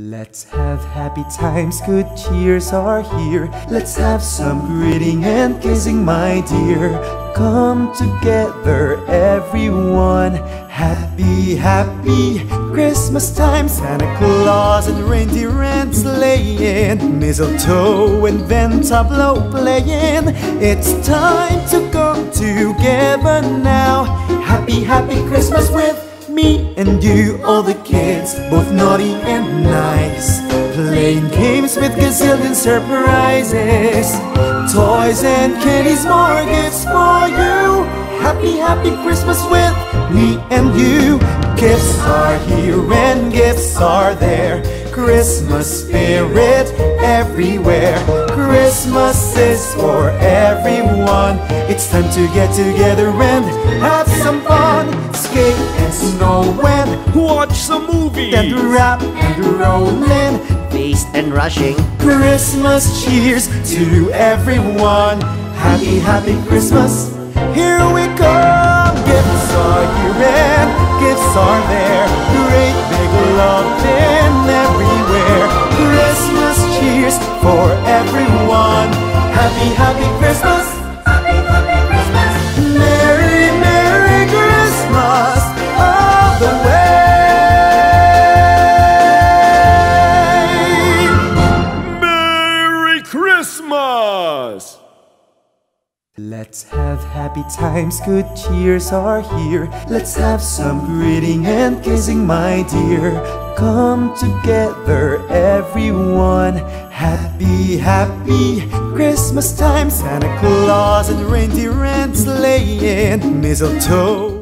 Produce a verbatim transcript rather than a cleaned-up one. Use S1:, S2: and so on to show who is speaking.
S1: Let's have happy times, good cheers are here. Let's have some greeting and kissing, my dear. Come together, everyone. Happy, happy Christmas time. Santa Claus and reindeer and sleighing, mistletoe and ventablo playing. It's time to come together now. Happy, happy Christmas with me and you, all the kids, both naughty and nice, playing games with gazillion surprises, toys and candies, more gifts for you. Happy, happy Christmas with me and you. Gifts are here and gifts are there. Christmas spirit everywhere. Christmas is for everyone. It's time to get together and have some fun. Skate and snow and
S2: watch some movies,
S1: and rap and rollin',
S3: feast and rushing.
S1: Christmas cheers to everyone. Happy, happy Christmas. Here we come. Gifts are here and gifts are there. Great big loving everywhere. Christmas cheers for everyone. Happy, happy Christmas.
S4: Happy, happy Christmas.
S1: Merry, Merry Christmas all the way.
S2: Merry Christmas!
S1: Let's have happy times, good cheers are here. Let's have some greeting and kissing, my dear. Come together, everyone. Happy, happy Christmas time. Santa Claus and reindeer and sleighing, mistletoe